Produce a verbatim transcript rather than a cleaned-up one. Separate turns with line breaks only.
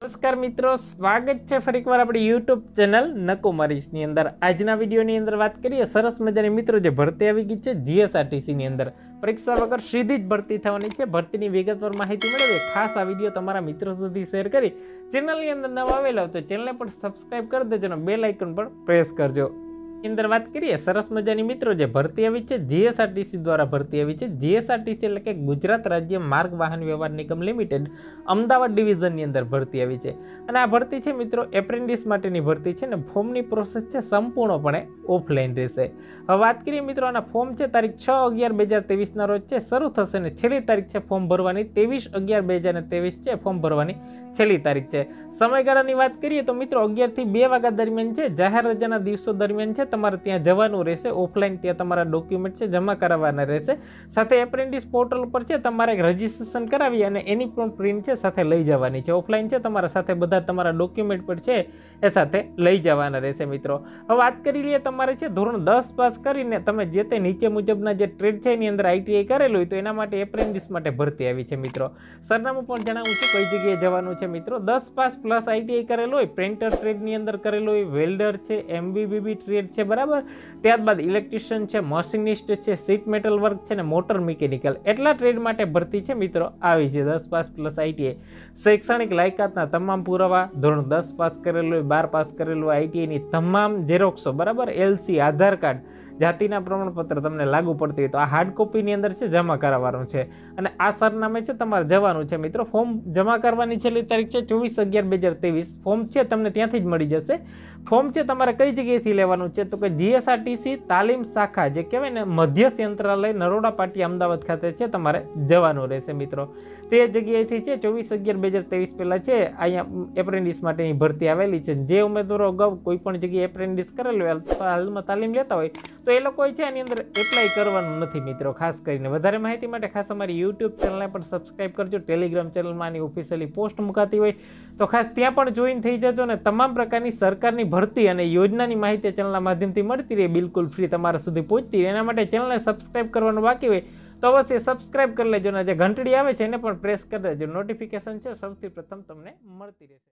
નમસ્કાર મિત્રો, સ્વાગત છે ફરી એકવાર આપણી યુટ્યુબ ચેનલ નકુમારીસની અંદર। આજના વિડીયોની અંદર વાત કરીએ સરસ મજાની મિત્રો જે ભરતી આવી ગઈ છે જીએસઆરટીસીની અંદર પરીક્ષા વગર સીધી જ ભરતી થવાની છે। ભરતીની વિગતવાર માહિતી મેળવીએ ખાસ આ વિડીયો તમારા મિત્રો સુધી શેર કરી ચેનલની અંદર નવા આવેલા તો ચેનલને પણ સબસ્ક્રાઇબ કરી દેજો અને બેલ આઇકન પણ પ્રેસ કરજો। અંદર વાત કરીએ સરસ મજાની મિત્રો જે ભરતી આવી છે જીએસઆરટીસી દ્વારા ભરતી આવી છે। જીએસઆરટીસી એટલે કે ગુજરાત રાજ્ય માર્ગ વાહન વ્યવહાર નિગમ લિમિટેડ અમદાવાદ ડિવિઝનની અંદર ભરતી આવી છે અને આ ભરતી છે મિત્રો એપ્રેન્ટિસ માટેની ભરતી છે ને ફોર્મની પ્રોસેસ છે સંપૂર્ણપણે ઓફલાઈન રહેશે। હવે વાત કરીએ મિત્રો આના ફોર્મ છે તારીખ છ અગિયાર બે હજાર ત્રેવીસના રોજ છે શરૂ થશે ને છેલ્લી તારીખ છે ફોર્મ ભરવાની ત્રેવીસ અગિયાર બે હજાર ત્રેવીસ છે ફોર્મ ભરવાની છેલ્લી તારીખ છે। સમયગાળાની વાત કરીએ તો મિત્રો અગિયાર થી બે વાગ્યા દરમિયાન છે જાહેર રજાના દિવસો દરમિયાન છે તમારે ત્યાં જવાનું રહેશે ઓફલાઈન ત્યાં તમારા ડોક્યુમેન્ટ છે જમા કરાવવાના રહેશે। સાથે એપ્રેન્ટિસ પોર્ટલ ઉપર છે તમારે રજીસ્ટ્રેશન કરાવી અને એની પણ પ્રિન્ટ છે સાથે લઈ જવાની છે। ઓફલાઈન છે તમારા સાથે બધા તમારા ડોક્યુમેન્ટ પણ છે એ સાથે લઈ જવાના રહેશે મિત્રો। હવે વાત કરી લઈએ તમારે છે ધોરણ દસ પાસ કરીને તમે જે તે નીચે મુજબના જે ટ્રેડ છે એની અંદર આઈટીઆઈ કરેલું હોય તો એના માટે એપ્રેન્ટિસ માટે ભરતી આવી છે મિત્રો। સરનામું પણ જણાવું છું કઈ જગ્યાએ જવાનું છે મિત્રો। દસ પાસ પ્લસ આઈટીઆઈ કરેલું હોય પ્રિન્ટર ટ્રેડની અંદર કરેલું હોય વેલ્ડર છે એમબીબીબી ટ્રેડ છે બરાબર ત્યારબાદ ઇલેક્ટ્રિશિયન છે મશીનિસ્ટ છે સીટ મેટલ વર્ક છે ને મોટર મિકેનિકલ એટલા ટ્રેડ માટે ભરતી છે મિત્રો આવી છે દસ પાસ પ્લસ આઈટીઆઈ। શૈક્ષણિક લાયકાતના તમામ પુરાવા ધોરણ દસ પાસ કરેલું હોય બાર પાસ કરેલું હોય આઈટીઆઈની તમામ ઝેરોક્સો બરાબર એલસી આધાર કાર્ડ જાતિના પ્રમાણપત્ર તમને લાગુ પડતી હોય તો આ હાર્ડ કોપીની અંદર છે જમા કરાવવાનું છે અને આ સરનામે છે તમારે જવાનું છે મિત્રો। ફોર્મ જમા કરવાની છેલ્લી તારીખ છે ચોવીસ અગિયાર બે હજાર ત્રેવીસ ફોર્મ છે તમને ત્યાંથી જ મળી જશે। ફોર્મ છે તમારે કઈ જગ્યાએથી લેવાનું છે તો કે જીએસઆરટીસી તાલીમ શાખા જે કહેવાય ને મધ્યસ્થ યંત્રાલય નરોડા પાટી અમદાવાદ ખાતે છે તમારે જવાનું રહેશે મિત્રો। તે જગ્યાએથી છે ચોવીસ અગિયાર બે હજાર ત્રેવીસ પહેલા છે અહીંયા એપ્રેન્ટિસ માટેની ભરતી આવેલી છે। જે ઉમેદવારો અગાઉ કોઈ પણ જગ્યાએ એપ્રેન્ટિસ કરેલું હોય હાલમાં તાલીમ લેતા હોય તો એ લોકો છે આની અંદર એપ્લાય કરવાનું નથી મિત્રો। ખાસ કરીને વધારે માહિતી માટે ખાસ અમારી યુટ્યુબ ચેનલને પણ સબસ્ક્રાઇબ કરજો। ટેલિગ્રામ ચેનલમાં આની ઓફિશિયલી પોસ્ટ મુકાતી હોય તો ખાસ ત્યાં પણ જોઈન થઈ જજો ને તમામ પ્રકારની સરકારની ભરતી અને યોજનાની માહિતી ચેનલના માધ્યમથી મળતી રહે બિલકુલ ફ્રી તમારા સુધી પહોંચતી રહે એના માટે ચેનલને સબસ્ક્રાઇબ કરવાનું બાકી હોય તો અવશ્ય સબસ્ક્રાઇબ કરી લેજો ને જે ઘંટડી આવે છે એને પણ પ્રેસ કરી દેજો નોટિફિકેશન છે સૌથી પ્રથમ તમને મળતી રહેશે।